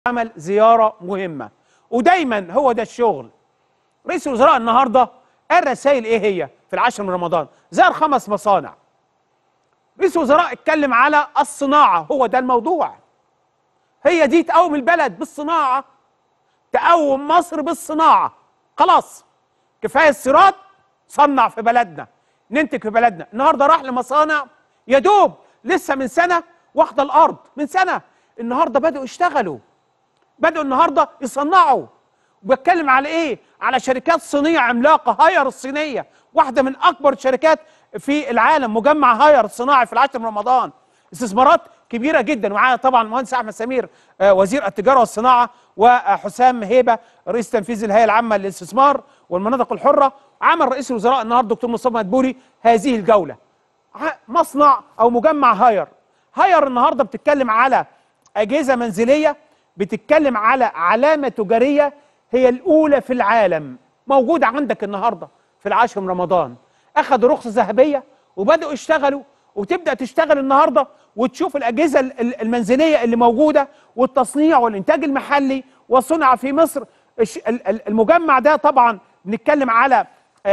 عمل زيارة مهمة، ودايما هو ده الشغل. رئيس الوزراء النهارده الرسائل ايه هي في العاشر من رمضان؟ زار 5 مصانع. رئيس الوزراء اتكلم على الصناعة، هو ده الموضوع. هي دي تقوم البلد بالصناعة، تقوم مصر بالصناعة. خلاص كفاية استيراد، صنع في بلدنا، ننتج في بلدنا. النهارده راح لمصانع يا دوب لسه من سنة واخدة الأرض، من سنة. النهارده بدأوا يشتغلوا، بدأوا النهارده يصنعوا. وبتكلم على ايه؟ على شركات صينيه عملاقه. هاير الصينيه واحده من اكبر الشركات في العالم، مجمع هاير الصناعي في العاشر من رمضان. استثمارات كبيره جدا، معايا طبعا المهندس احمد سمير وزير التجاره والصناعه، وحسام هيبه رئيس تنفيذي الهيئه العامه للاستثمار والمناطق الحره. عمل رئيس الوزراء النهارده دكتور مصطفى مدبولي هذه الجوله. مصنع او مجمع هاير. هاير النهارده بتتكلم على اجهزه منزليه، بتتكلم على علامه تجاريه هي الأولى في العالم، موجودة عندك النهاردة في العاشر من رمضان. أخذوا رخصة ذهبية وبدأوا يشتغلوا، وتبدأ تشتغل النهاردة وتشوف الأجهزة المنزلية اللي موجودة، والتصنيع والإنتاج المحلي وصنع في مصر. المجمع ده طبعا بنتكلم على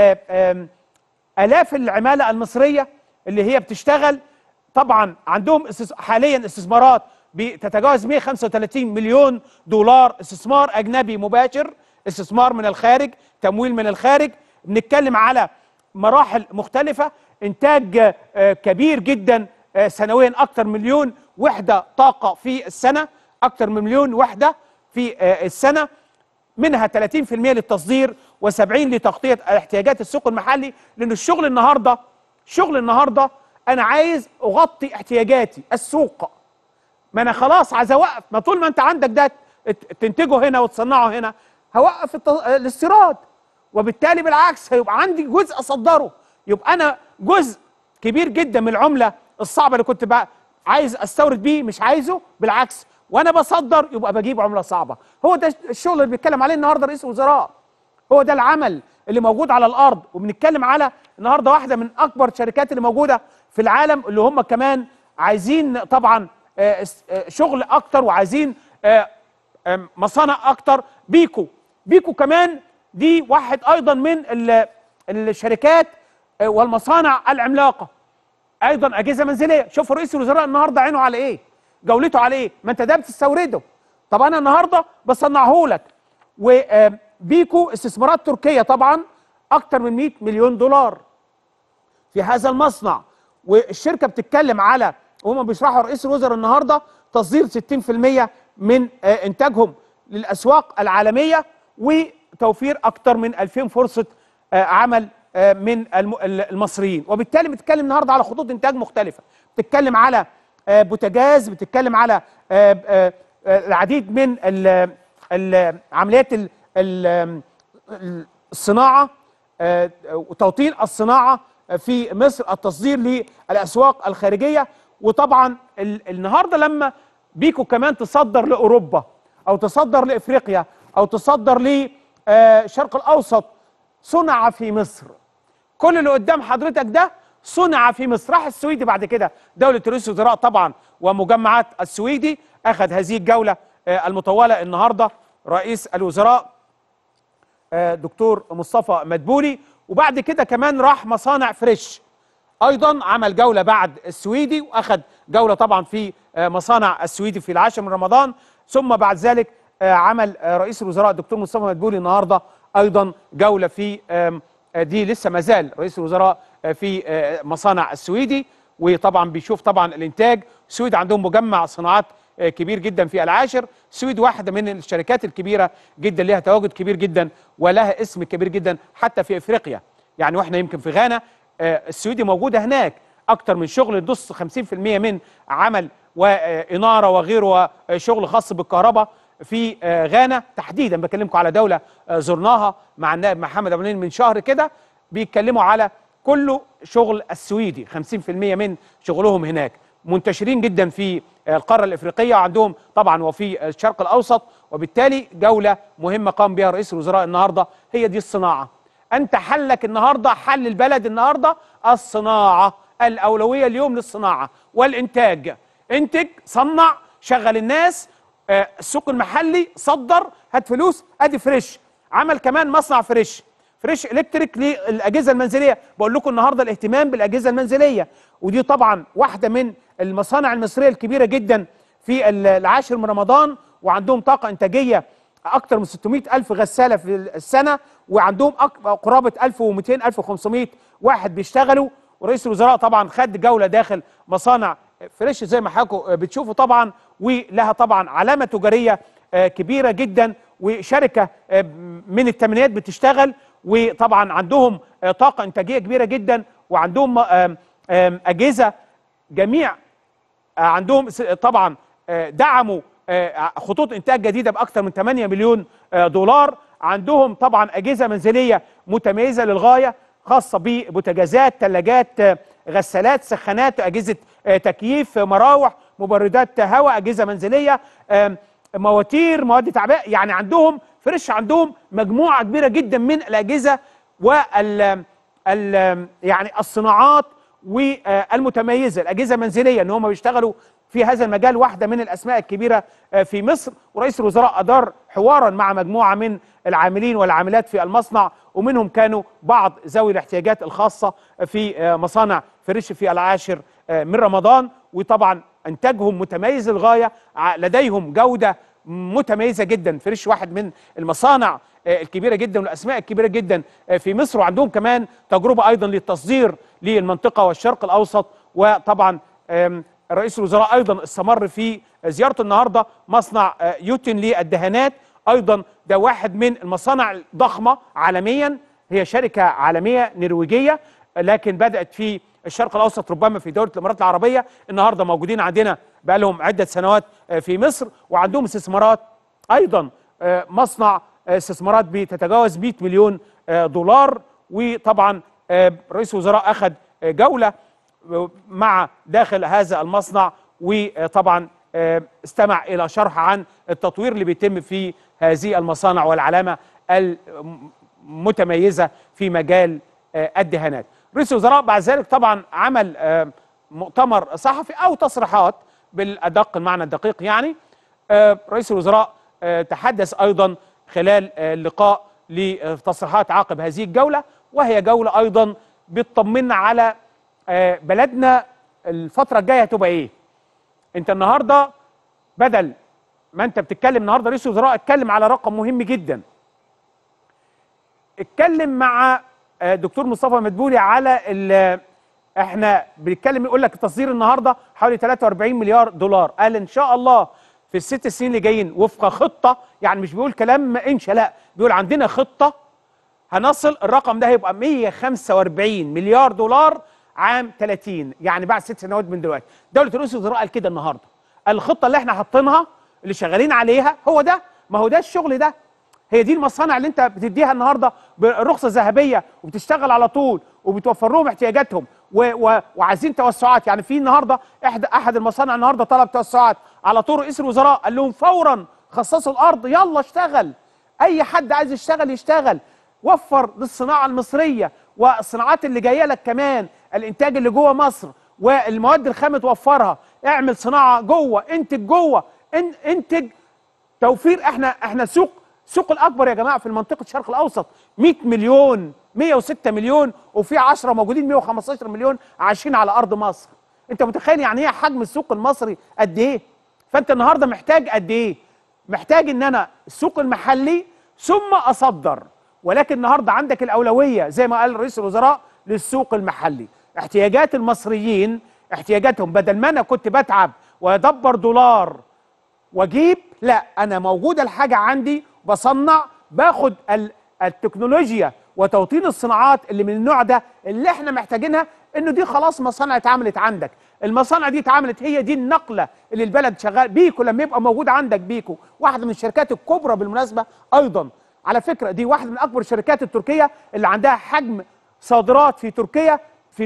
آلاف العمالة المصرية اللي هي بتشتغل. طبعا عندهم حاليا استثمارات بتتجاوز 135 مليون دولار، استثمار أجنبي مباشر، استثمار من الخارج، تمويل من الخارج. بنتكلم على مراحل مختلفة، إنتاج كبير جدا سنويا، أكثر من مليون وحدة طاقة في السنة، أكثر من مليون وحدة في السنة، منها 30% للتصدير و70 لتغطية احتياجات السوق المحلي. لأن الشغل النهاردة أنا عايز أغطي احتياجاتي السوق. ما انا خلاص عايز اوقف. ما طول ما انت عندك ده تنتجه هنا وتصنعه هنا، هوقف الاستيراد، وبالتالي بالعكس هيبقى عندي جزء اصدره. يبقى انا جزء كبير جدا من العمله الصعبه اللي كنت بقى عايز استورد بيه مش عايزه، بالعكس وانا بصدر يبقى بجيب عمله صعبه. هو ده الشغل اللي بيتكلم عليه النهارده رئيس الوزراء، هو ده العمل اللي موجود على الارض. وبنتكلم على النهارده واحده من اكبر الشركات اللي موجوده في العالم، اللي هم كمان عايزين طبعا شغل اكتر، وعايزين مصانع اكتر. بيكو كمان دي واحد ايضا من الشركات والمصانع العملاقه، ايضا اجهزه منزليه. شوفوا رئيس الوزراء النهارده عينه على ايه، جولته على ايه. ما انت ده بتستورده، طب انا النهارده بصنعه لك. وبيكو استثمارات تركيه طبعا اكتر من 100 مليون دولار في هذا المصنع. والشركه بتتكلم على، وهم بيشرحوا رئيس الوزراء النهارده، تصدير 60% من انتاجهم للاسواق العالميه، وتوفير اكثر من 2000 فرصه عمل من المصريين. وبالتالي بتتكلم النهارده على خطوط انتاج مختلفه، بتتكلم على بوتاجاز، بتتكلم على العديد من عمليات الصناعه وتوطين الصناعه في مصر، التصدير للاسواق الخارجيه. وطبعا النهارده لما بيكو كمان تصدر لاوروبا، او تصدر لافريقيا، او تصدر للشرق الاوسط، صنع في مصر. كل اللي قدام حضرتك ده صنع في مصر. راح السويدي بعد كده، دوله رئيس الوزراء طبعا ومجمعات السويدي، اخذ هذه الجوله المطوله النهارده رئيس الوزراء دكتور مصطفى مدبولي. وبعد كده كمان راح مصانع فريش، ايضا عمل جوله بعد السويدي، واخذ جوله طبعا في مصانع السويدي في العاشر من رمضان. ثم بعد ذلك عمل رئيس الوزراء الدكتور مصطفى مدبولي النهارده ايضا جوله في دي لسه ما زال رئيس الوزراء في مصانع السويدي، وطبعا بيشوف طبعا الانتاج. السويد عندهم مجمع صناعات كبير جدا في العاشر. السويد واحده من الشركات الكبيره جدا، لها تواجد كبير جدا ولها اسم كبير جدا حتى في افريقيا. يعني واحنا يمكن في غانا السويدي موجوده هناك، اكتر من شغل نص 50% من عمل واناره وغيره، وشغل خاص بالكهرباء في غانا تحديدا. بكلمكم على دوله زرناها مع النائب محمد ابو من شهر كده، بيتكلموا على كله شغل السويدي، 50% من شغلهم هناك، منتشرين جدا في القاره الافريقيه، وعندهم طبعا وفي الشرق الاوسط. وبالتالي جوله مهمه قام بها رئيس الوزراء النهارده، هي دي الصناعه. انت حلك النهارده، حل البلد النهارده الصناعه، الاولويه اليوم للصناعه والانتاج. انتج، صنع، شغل الناس، السوق المحلي صدر، هات فلوس، ادي فريش عمل كمان مصنع فريش الكتريك للاجهزه المنزليه. بقول لكم النهارده الاهتمام بالاجهزه المنزليه، ودي طبعا واحده من المصانع المصريه الكبيره جدا في العاشر من رمضان، وعندهم طاقه انتاجيه اكثر من 600 الف غساله في السنه، وعندهم قرابه 1200 1500 واحد بيشتغلوا. ورئيس الوزراء طبعا خد جوله داخل مصانع فريش زي ما حضراتكم بتشوفوا طبعا، ولها طبعا علامه تجاريه كبيره جدا، وشركه من الثمانينات بتشتغل، وطبعا عندهم طاقه انتاجيه كبيره جدا، وعندهم اجهزه جميع عندهم طبعا دعموا خطوط انتاج جديده باكثر من 8 مليون دولار. عندهم طبعا اجهزه منزليه متميزه للغايه، خاصه ببوتاجازات، ثلاجات، غسالات، سخانات، اجهزه تكييف، مراوح، مبردات هواء، اجهزه منزليه، مواتير، مواد تعبئه. يعني عندهم فريش عندهم مجموعه كبيره جدا من الاجهزه يعني الصناعات والمتميزه، الاجهزه المنزليه، ان هم بيشتغلوا في هذا المجال، واحده من الاسماء الكبيره في مصر. ورئيس الوزراء ادار حوارا مع مجموعه من العاملين والعاملات في المصنع، ومنهم كانوا بعض ذوي الاحتياجات الخاصه في مصانع فريش في العاشر من رمضان، وطبعا انتاجهم متميز للغايه، لديهم جوده متميزه جدا. فريش واحد من المصانع الكبيره جدا والاسماء الكبيره جدا في مصر، وعندهم كمان تجربه ايضا للتصدير للمنطقه والشرق الاوسط. وطبعا رئيس الوزراء ايضا استمر في زيارته النهارده مصنع يوتن للدهانات، ايضا ده واحد من المصانع الضخمه عالميا، هي شركه عالميه نرويجيه لكن بدات في الشرق الاوسط، ربما في دوله الامارات العربيه. النهارده موجودين عندنا بقى لهم عده سنوات في مصر، وعندهم استثمارات ايضا، مصنع استثمارات بتتجاوز 100 مليون دولار. وطبعا رئيس الوزراء اخذ جوله مع داخل هذا المصنع، وطبعا استمع الى شرح عن التطوير اللي بيتم في هذه المصانع والعلامه المتميزه في مجال الدهانات. رئيس الوزراء بعد ذلك طبعا عمل مؤتمر صحفي او تصريحات بالادق، المعنى الدقيق يعني. رئيس الوزراء تحدث ايضا خلال اللقاء لتصريحات عقب هذه الجوله، وهي جوله ايضا بتطمنا على بلدنا الفتره الجايه هتبقى ايه. انت النهارده بدل ما انت بتتكلم، النهارده رئيس الوزراء اتكلم على رقم مهم جدا، اتكلم مع دكتور مصطفى مدبولي على احنا بنتكلم، يقول لك التصدير النهارده حوالي 43 مليار دولار، قال ان شاء الله في ال6 سنين اللي جايين وفق خطه، يعني مش بيقول كلام انشا، لا بيقول عندنا خطه هنصل الرقم ده هيبقى 145 مليار دولار عام 30، يعني بعد 6 سنوات من دلوقتي. دوله رئيس الوزراء قال كده النهارده، الخطه اللي احنا حاطينها اللي شغالين عليها هو ده، ما هو ده الشغل ده، هي دي المصانع اللي انت بتديها النهارده بالرخصه الذهبيه وبتشتغل على طول وبتوفر لهم احتياجاتهم وعايزين توسعات. يعني في النهارده احد المصانع النهارده طلب توسعات، على طول رئيس الوزراء قال لهم فورا خصصوا الارض، يلا اشتغل، اي حد عايز يشتغل يشتغل، وفر للصناعه المصريه والصناعات اللي جايه لك كمان، الانتاج اللي جوه مصر والمواد الخام توفرها، اعمل صناعه جوه، انتج جوه، انتج توفير. احنا السوق الاكبر يا جماعه في منطقه الشرق الاوسط 100 مليون 106 مليون، وفي 10 موجودين 115 مليون عايشين على ارض مصر. انت متخيل يعني ايه حجم السوق المصري قد ايه؟ فانت النهارده محتاج قد ايه؟ محتاج ان انا السوق المحلي ثم اصدر، ولكن النهارده عندك الاولويه زي ما قال رئيس الوزراء للسوق المحلي. احتياجات المصريين، احتياجاتهم، بدل ما انا كنت بتعب وادبر دولار واجيب، لا انا موجوده الحاجه عندي، بصنع، باخد التكنولوجيا وتوطين الصناعات اللي من النوع ده اللي احنا محتاجينها، انه دي خلاص مصانع اتعملت عندك، المصانع دي اتعملت، هي دي النقله اللي البلد شغال. بيكو لما يبقى موجود عندك، بيكو واحده من الشركات الكبرى بالمناسبه ايضا على فكره، دي واحده من اكبر الشركات التركيه اللي عندها حجم صادرات في تركيا،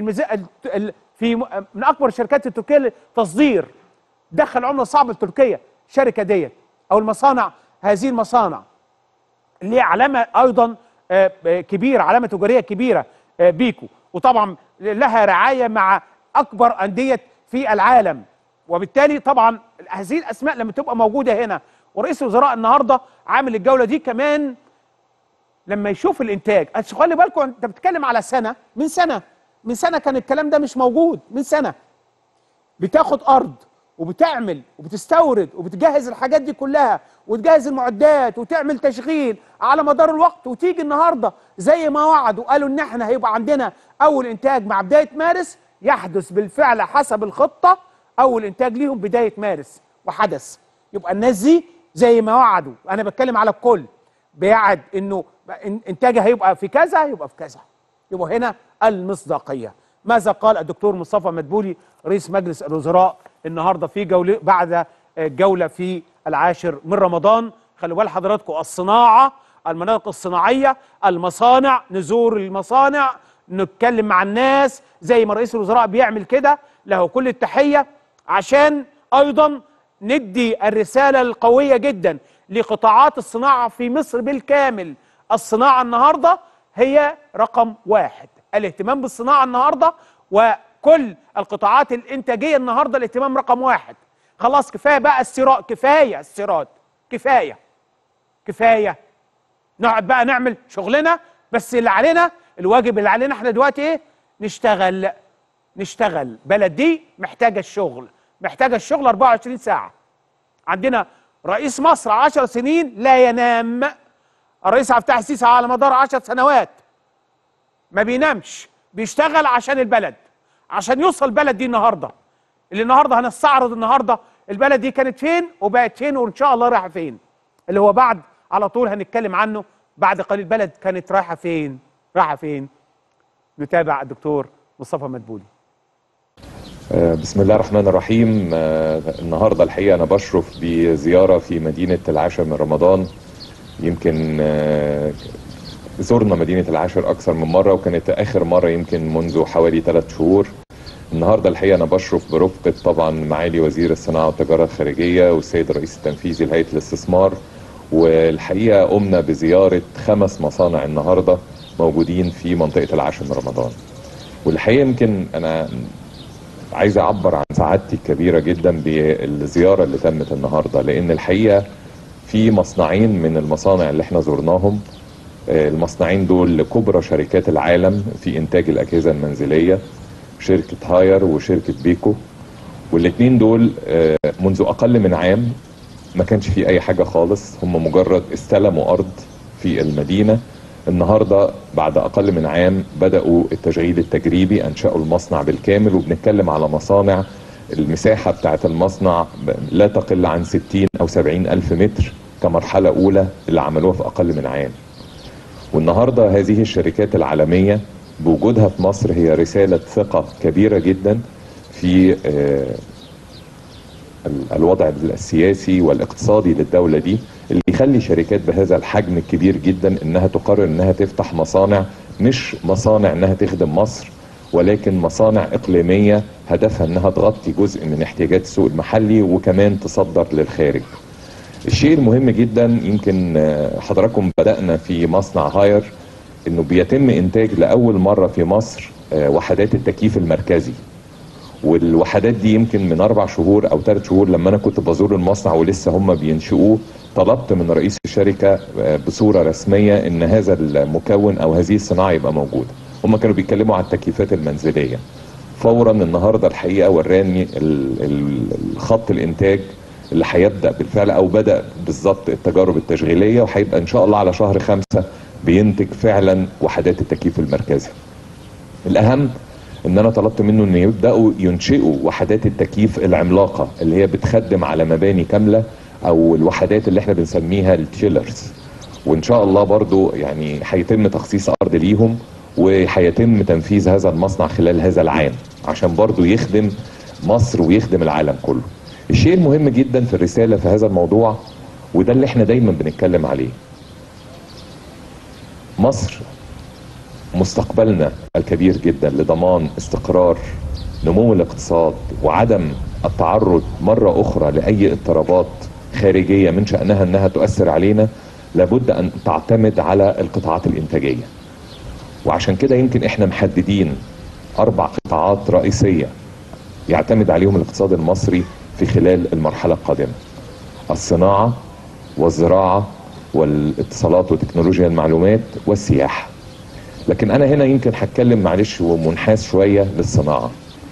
في من اكبر الشركات التركيه للتصدير، دخل عمله صعبه لتركيا الشركه ديت او المصانع، هذه المصانع اللي هي علامه ايضا كبيره، علامه تجاريه كبيره بيكو، وطبعا لها رعايه مع اكبر انديه في العالم. وبالتالي طبعا هذه الاسماء لما تبقى موجوده هنا ورئيس الوزراء النهارده عامل الجوله دي كمان لما يشوف الانتاج. خلي بالكم انت بتتكلم على سنه، من سنه كان الكلام ده مش موجود. من سنه بتاخد ارض وبتعمل وبتستورد وبتجهز الحاجات دي كلها وتجهز المعدات وتعمل تشغيل على مدار الوقت، وتيجي النهارده زي ما وعدوا قالوا ان احنا هيبقى عندنا اول انتاج مع بدايه مارس. يحدث بالفعل حسب الخطه اول انتاج ليهم بدايه مارس، وحدث. يبقى الناس دي زي ما وعدوا، انا بتكلم على الكل، بيعد انه انتاجها هيبقى في كذا يبقى في كذا. يبقى هنا المصداقيه. ماذا قال الدكتور مصطفى مدبولي رئيس مجلس الوزراء النهارده في جوله بعد جوله في العاشر من رمضان؟ خلوا بال حضراتكم، الصناعه، المناطق الصناعيه، المصانع، نزور المصانع، نتكلم مع الناس زي ما رئيس الوزراء بيعمل كده، له كل التحيه، عشان ايضا ندي الرساله القويه جدا لقطاعات الصناعه في مصر بالكامل. الصناعه النهارده هي رقم واحد، الاهتمام بالصناعه النهارده وكل القطاعات الانتاجيه النهارده الاهتمام رقم واحد. خلاص كفايه بقى استيراد، كفايه استيراد، كفايه نقعد بقى نعمل شغلنا بس. اللي علينا الواجب اللي علينا احنا دلوقتي ايه؟ نشتغل. بلد دي محتاجه الشغل 24 ساعه. عندنا رئيس مصر 10 سنين لا ينام. الرئيس عبد الفتاح السيسي على مدار 10 سنوات ما بينامش، بيشتغل عشان البلد، عشان يوصل البلد دي النهارده. اللي النهارده هنستعرض النهارده البلد دي كانت فين وبقت فين وان شاء الله رايحه فين. اللي هو بعد على طول هنتكلم عنه بعد قليل. البلد كانت رايحه فين؟ نتابع الدكتور مصطفى مدبولي. بسم الله الرحمن الرحيم. النهارده الحقيقه انا بشرف بزياره في مدينه العاشر من رمضان. يمكن زرنا مدينه العاشر اكثر من مره، وكانت اخر مره يمكن منذ حوالي 3 شهور. النهارده الحقيقه انا بشرف برفقه طبعا معالي وزير الصناعه والتجاره الخارجيه والسيد الرئيس التنفيذي لهيئه الاستثمار. والحقيقه قمنا بزياره 5 مصانع النهارده موجودين في منطقه العاشر من رمضان. والحقيقه يمكن انا عايز اعبر عن سعادتي الكبيره جدا بالزياره اللي تمت النهارده، لان الحقيقه في مصنعين من المصانع اللي احنا زرناهم. المصنعين دول لكبرى شركات العالم في انتاج الاجهزه المنزليه، شركه هاير وشركه بيكو. والاثنين دول منذ اقل من عام ما كانش في اي حاجه خالص، هم مجرد استلموا ارض في المدينه. النهارده بعد اقل من عام بداوا التشغيل التجريبي، انشأوا المصنع بالكامل، وبنتكلم على مصانع المساحه بتاعه المصنع لا تقل عن 60 او 70 الف متر كمرحله اولى اللي عملوها في اقل من عام. والنهارده هذه الشركات العالميه بوجودها في مصر هي رساله ثقه كبيره جدا في الوضع السياسي والاقتصادي للدولة دي، اللي يخلي شركات بهذا الحجم الكبير جدا انها تقرر انها تفتح مصانع، مش مصانع انها تخدم مصر، ولكن مصانع اقليمية هدفها انها تغطي جزء من احتياجات السوق المحلي وكمان تصدر للخارج. الشيء المهم جدا، يمكن حضراتكم بدأنا في مصنع هاير انه بيتم انتاج لأول مرة في مصر وحدات التكييف المركزي. والوحدات دي يمكن من 4 شهور او 3 شهور لما انا كنت بزور المصنع ولسه هم بينشئوه، طلبت من رئيس الشركه بصوره رسميه ان هذا المكون او هذه الصناعه يبقى موجوده. هم كانوا بيتكلموا على التكييفات المنزليه. فورا النهارده الحقيقه وراني الخط الانتاج اللي هيبدا بالفعل او بدا بالظبط التجارب التشغيليه، وهيبقى ان شاء الله على شهر 5 بينتج فعلا وحدات التكييف المركزي. الاهم ان انا طلبت منه ان يبداوا ينشئوا وحدات التكييف العملاقه اللي هي بتخدم على مباني كامله، او الوحدات اللي احنا بنسميها التشيلرز. وان شاء الله برضو يعني هيتم تخصيص ارض ليهم، وهيتم تنفيذ هذا المصنع خلال هذا العام عشان برضو يخدم مصر ويخدم العالم كله. الشيء المهم جدا في الرساله في هذا الموضوع، وده اللي احنا دايما بنتكلم عليه، مصر مستقبلنا الكبير جدا لضمان استقرار نمو الاقتصاد وعدم التعرض مرة أخرى لأي اضطرابات خارجية من شأنها أنها تؤثر علينا، لابد أن تعتمد على القطاعات الإنتاجية. وعشان كده يمكن إحنا محددين 4 قطاعات رئيسية يعتمد عليهم الاقتصاد المصري في خلال المرحلة القادمة: الصناعة، والزراعة والاتصالات وتكنولوجيا المعلومات والسياحة. لكن أنا هنا يمكن هتكلم معلش ومنحاز شوية للصناعة.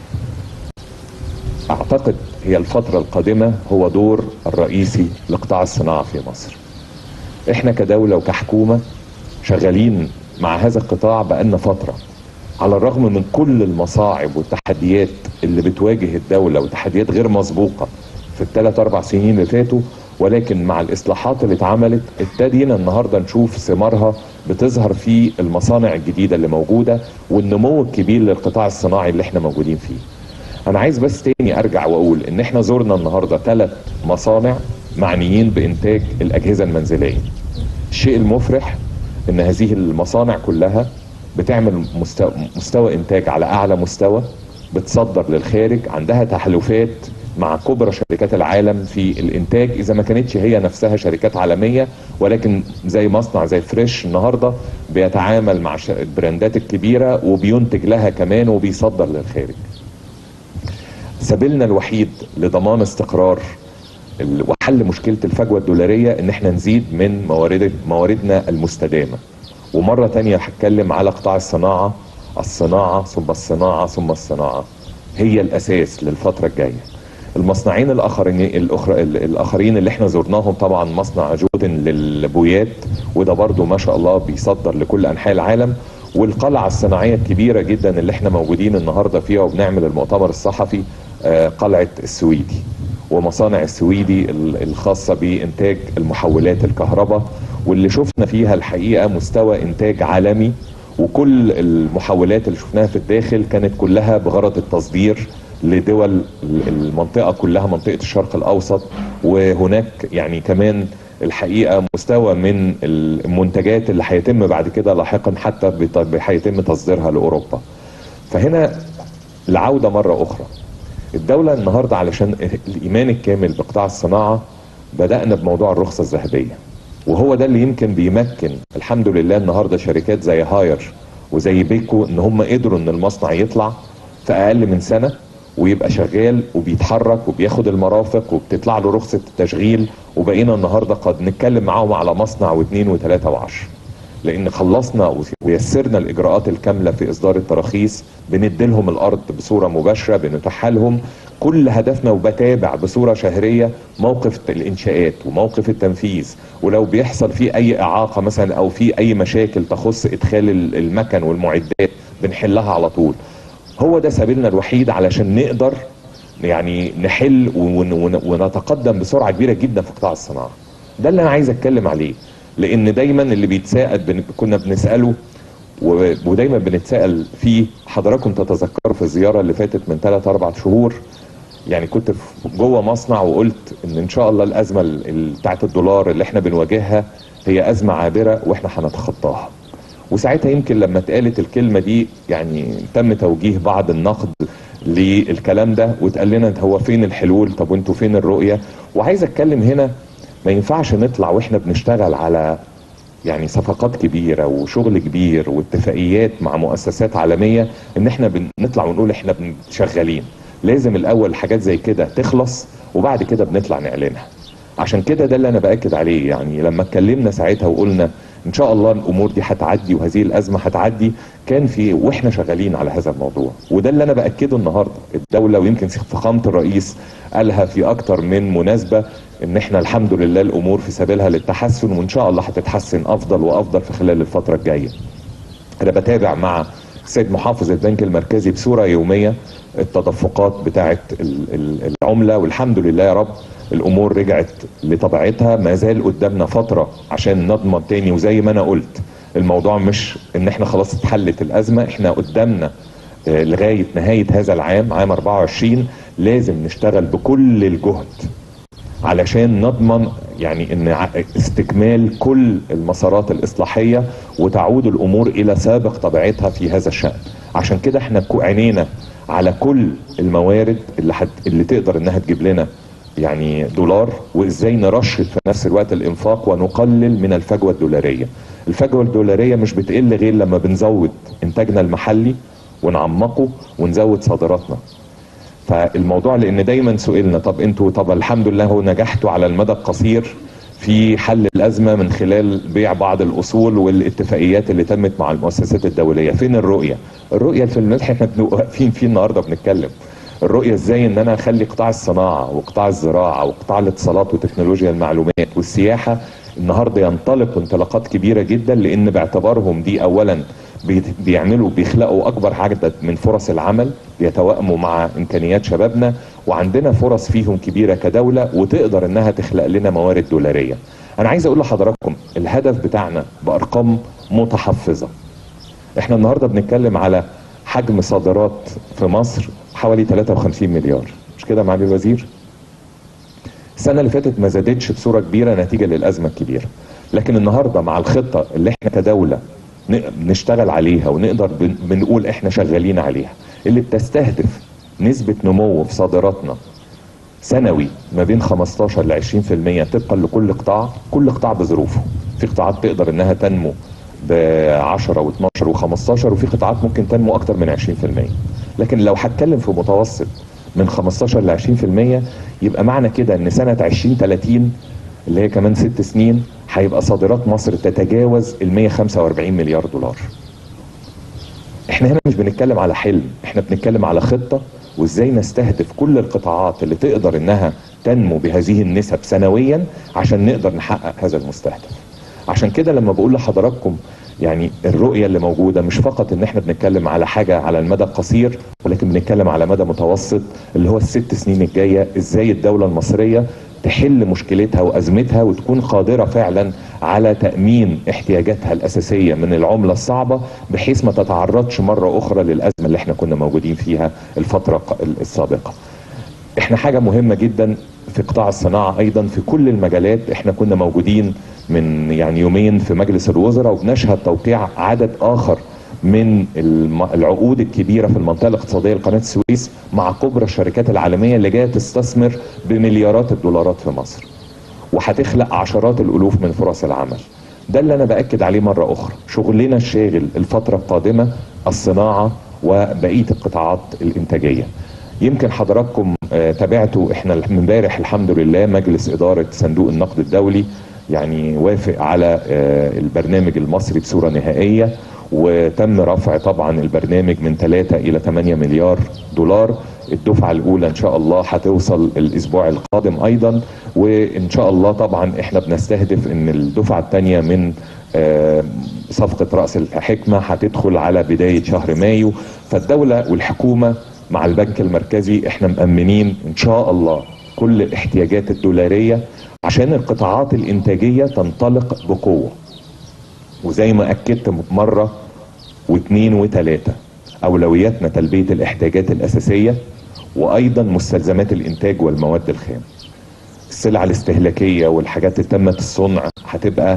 أعتقد هي الفترة القادمة هو دور الرئيسي لقطاع الصناعة في مصر. إحنا كدولة وكحكومة شغالين مع هذا القطاع بقالنا فترة، على الرغم من كل المصاعب والتحديات اللي بتواجه الدولة وتحديات غير مسبوقة في ال3-4 سنين اللي فاتوا، ولكن مع الإصلاحات اللي اتعملت ابتدينا النهاردة نشوف ثمارها بتظهر في المصانع الجديدة اللي موجودة والنمو الكبير للقطاع الصناعي اللي احنا موجودين فيه. أنا عايز بس تاني أرجع وأقول إن احنا زرنا النهاردة 3 مصانع معنيين بإنتاج الأجهزة المنزلية. الشيء المفرح إن هذه المصانع كلها بتعمل مستوى إنتاج على أعلى مستوى، بتصدر للخارج، عندها تحالفات مع كبرى شركات العالم في الإنتاج، إذا ما كانتش هي نفسها شركات عالمية، ولكن زي مصنع زي فريش النهاردة بيتعامل مع البراندات الكبيرة وبينتج لها كمان وبيصدر للخارج. سبيلنا الوحيد لضمان استقرار وحل مشكلة الفجوة الدولارية ان احنا نزيد من مواردنا المستدامة. ومرة تانية هتكلم على قطاع الصناعة، الصناعة ثم الصناعة ثم الصناعة هي الاساس للفترة الجاية. المصنعين الاخرين اللي احنا زرناهم طبعا مصنع جودن للبويات، وده برضو ما شاء الله بيصدر لكل انحاء العالم، والقلعة الصناعية الكبيرة جدا اللي احنا موجودين النهاردة فيها وبنعمل المؤتمر الصحفي، قلعة السويدي ومصانع السويدي الخاصة بإنتاج المحولات الكهرباء، واللي شفنا فيها الحقيقة مستوى إنتاج عالمي، وكل المحولات اللي شفناها في الداخل كانت كلها بغرض التصدير لدول المنطقة كلها، منطقة الشرق الأوسط. وهناك يعني كمان الحقيقة مستوى من المنتجات اللي هيتم بعد كده لاحقا حتى هيتم تصديرها لأوروبا. فهنا العودة مرة أخرى، الدولة النهاردة علشان الإيمان الكامل بقطاع الصناعة بدأنا بموضوع الرخصة الذهبية، وهو ده اللي يمكن بيمكن الحمد لله النهاردة شركات زي هاير وزي بيكو ان هم قدروا ان المصنع يطلع في أقل من سنة ويبقى شغال وبيتحرك وبياخد المرافق وبتطلع له رخصة التشغيل، وبقينا النهاردة قد نتكلم معاهم على مصنع واثنين وثلاثة وعشر، لان خلصنا ويسرنا الاجراءات الكاملة في اصدار التراخيص، بنديلهم الارض بصورة مباشرة، بنتاحها لهم. كل هدفنا وبتابع بصورة شهرية موقف الانشاءات وموقف التنفيذ، ولو بيحصل فيه اي اعاقة مثلا او في اي مشاكل تخص ادخال المكن والمعدات بنحلها على طول. هو ده سبيلنا الوحيد علشان نقدر يعني نحل ونتقدم بسرعة كبيرة جدا في قطاع الصناعة. ده اللي انا عايز اتكلم عليه، لان دايما اللي بيتساءل كنا بنسأله ودايما بنتساءل فيه. حضراتكم تتذكروا في الزيارة اللي فاتت من 3-4 شهور، يعني كنت جوه مصنع وقلت ان شاء الله الازمة بتاعت الدولار اللي احنا بنواجهها هي ازمة عابرة واحنا هنتخطاها. وساعتها يمكن لما اتقالت الكلمة دي يعني تم توجيه بعض النقد للكلام ده، واتقال لنا هو فين الحلول، طب وانتوا فين الرؤية؟ وعايز اتكلم هنا، ما ينفعش نطلع واحنا بنشتغل على يعني صفقات كبيرة وشغل كبير واتفاقيات مع مؤسسات عالمية ان احنا بنطلع ونقول احنا شغالين. لازم الاول حاجات زي كده تخلص وبعد كده بنطلع نعلنها. عشان كده ده اللي انا باكد عليه، يعني لما اتكلمنا ساعتها وقلنا ان شاء الله الامور دي هتعدي وهذه الازمه هتعدي، كان في واحنا شغالين على هذا الموضوع. وده اللي انا باكده النهارده. الدوله ويمكن فخامه الرئيس قالها في اكتر من مناسبه ان احنا الحمد لله الامور في سبيلها للتحسن، وان شاء الله هتتحسن افضل وافضل في خلال الفتره الجايه. انا بتابع مع السيد محافظ البنك المركزي بصوره يوميه التدفقات بتاعه العمله، والحمد لله يا رب الامور رجعت لطبيعتها. ما زال قدامنا فتره عشان نضمن تاني، وزي ما انا قلت الموضوع مش ان احنا خلاص اتحلت الازمه، احنا قدامنا لغايه نهايه هذا العام، عام 24 لازم نشتغل بكل الجهد علشان نضمن يعني ان استكمال كل المسارات الاصلاحيه وتعود الامور الى سابق طبيعتها في هذا الشأن. عشان كده احنا عينينا على كل الموارد اللي تقدر انها تجيب لنا يعني دولار، وازاي نرشد في نفس الوقت الانفاق ونقلل من الفجوة الدولارية. الفجوة الدولارية مش بتقل غير لما بنزود انتاجنا المحلي ونعمقه ونزود صادراتنا. فالموضوع لان دايما سئلنا طب انتوا الحمد لله هو نجحتوا على المدى القصير في حل الازمه من خلال بيع بعض الاصول والاتفاقيات اللي تمت مع المؤسسات الدوليه. فين الرؤيه؟ الرؤيه في الملح احنا واقفين فيه النهارده بنتكلم. الرؤيه ازاي ان انا اخلي قطاع الصناعه وقطاع الزراعه وقطاع الاتصالات وتكنولوجيا المعلومات والسياحه النهارده ينطلقوا انطلاقات كبيره جدا، لان باعتبارهم دي اولا بيخلقوا اكبر عدد من فرص العمل، بيتوائموا مع امكانيات شبابنا، وعندنا فرص فيهم كبيره كدوله وتقدر انها تخلق لنا موارد دولاريه. انا عايز اقول لحضراتكم الهدف بتاعنا بارقام متحفظه. احنا النهارده بنتكلم على حجم صادرات في مصر حوالي 53 مليار، مش كده معالي الوزير؟ السنه اللي فاتت ما زادتش بصوره كبيره نتيجه للازمه الكبيره، لكن النهارده مع الخطه اللي احنا كدوله بنشتغل عليها ونقدر بنقول احنا شغالين عليها، اللي بتستهدف نسبه نمو في صادراتنا سنوي ما بين 15 ل 20% طبقا لكل قطاع، كل قطاع بظروفه. في قطاعات تقدر انها تنمو ب 10 و12 و15، وفي قطاعات ممكن تنمو اكتر من 20%. لكن لو هتكلم في متوسط من 15 ل 20%، يبقى معنى كده ان سنه 2030 اللي هي كمان 6 سنين هيبقى صادرات مصر تتجاوز ال 145 مليار دولار. احنا هنا مش بنتكلم على حلم، احنا بنتكلم على خطه وازاي نستهدف كل القطاعات اللي تقدر انها تنمو بهذه النسب سنويا عشان نقدر نحقق هذا المستهدف. عشان كده لما بقول لحضراتكم يعني الرؤية اللي موجودة مش فقط ان احنا بنتكلم على حاجة على المدى القصير، ولكن بنتكلم على مدى متوسط اللي هو ال6 سنين الجاية، ازاي الدولة المصرية تحل مشكلتها وازمتها وتكون قادرة فعلا على تأمين احتياجاتها الاساسية من العملة الصعبة، بحيث ما تتعرضش مرة اخرى للازمة اللي احنا كنا موجودين فيها الفترة السابقة. احنا حاجة مهمة جدا في قطاع الصناعة ايضا في كل المجالات. احنا كنا موجودين من يعني يومين في مجلس الوزراء وبنشهد توقيع عدد اخر من العقود الكبيرة في المنطقة الاقتصادية لقناة السويس مع كبرى الشركات العالمية اللي جاية تستثمر بمليارات الدولارات في مصر، وهتخلق عشرات الالوف من فرص العمل. ده اللي انا باكد عليه مرة اخرى، شغلنا الشاغل الفترة القادمة الصناعة وبقية القطاعات الانتاجية. يمكن حضراتكم تابعتوا احنا من امبارح الحمد لله مجلس ادارة صندوق النقد الدولي يعني وافق على البرنامج المصري بصورة نهائية، وتم رفع طبعا البرنامج من 3 الى 8 مليار دولار. الدفعة الاولى ان شاء الله هتوصل الاسبوع القادم ايضا، وان شاء الله طبعا احنا بنستهدف ان الدفعة الثانية من صفقة رأس الحكمة هتدخل على بداية شهر مايو. فالدولة والحكومة مع البنك المركزي احنا مأمنين ان شاء الله كل الاحتياجات الدولارية عشان القطاعات الانتاجية تنطلق بقوة. وزي ما اكدت مرة واثنين وثلاثة، اولوياتنا تلبية الاحتياجات الاساسية وايضا مستلزمات الانتاج والمواد الخام. السلع الاستهلاكية والحاجات اللي تمت الصنع هتبقى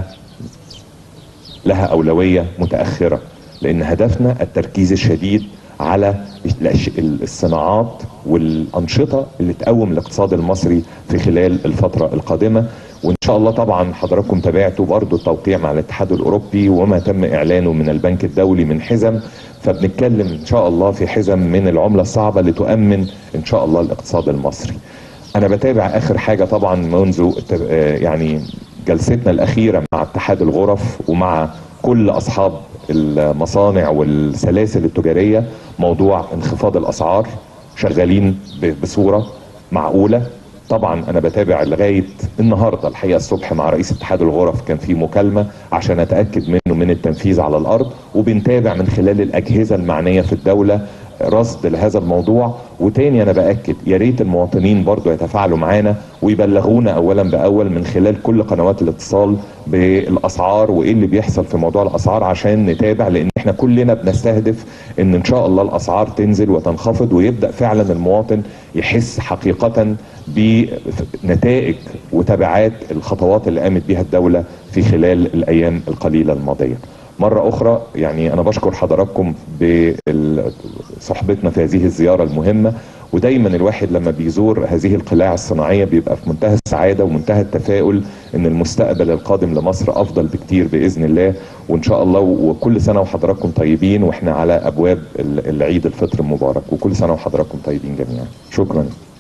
لها اولوية متأخرة، لان هدفنا التركيز الشديد على الصناعات والأنشطة اللي تقوم الاقتصاد المصري في خلال الفترة القادمة. وإن شاء الله طبعا حضراتكم تابعتوا برضو التوقيع مع الاتحاد الأوروبي وما تم إعلانه من البنك الدولي من حزم، فبنتكلم إن شاء الله في حزم من العملة الصعبة لتؤمن إن شاء الله الاقتصاد المصري. أنا بتابع آخر حاجة طبعا منذ يعني جلستنا الأخيرة مع اتحاد الغرف ومع كل أصحاب المصانع والسلاسل التجارية، موضوع انخفاض الأسعار، شغالين بصورة معقولة. طبعا أنا بتابع لغاية النهاردة الحقيقة الصبح مع رئيس اتحاد الغرف كان في مكالمة عشان أتأكد منه من التنفيذ على الأرض، وبنتابع من خلال الأجهزة المعنية في الدولة رصد لهذا الموضوع. وتاني انا باكد يا ريت المواطنين برضو يتفاعلوا معانا ويبلغونا اولا باول من خلال كل قنوات الاتصال بالاسعار وايه اللي بيحصل في موضوع الاسعار عشان نتابع، لان احنا كلنا بنستهدف ان شاء الله الاسعار تنزل وتنخفض ويبدا فعلا المواطن يحس حقيقة بنتائج وتبعات الخطوات اللي قامت بها الدولة في خلال الايام القليلة الماضية. مرة أخرى يعني أنا بشكر حضراتكم بصحبتنا في هذه الزيارة المهمة، ودايما الواحد لما بيزور هذه القلاع الصناعية بيبقى في منتهى السعادة ومنتهى التفاؤل إن المستقبل القادم لمصر أفضل بكتير بإذن الله. وإن شاء الله وكل سنة وحضراتكم طيبين، وإحنا على أبواب العيد الفطر المبارك، وكل سنة وحضراتكم طيبين جميعا. شكرا.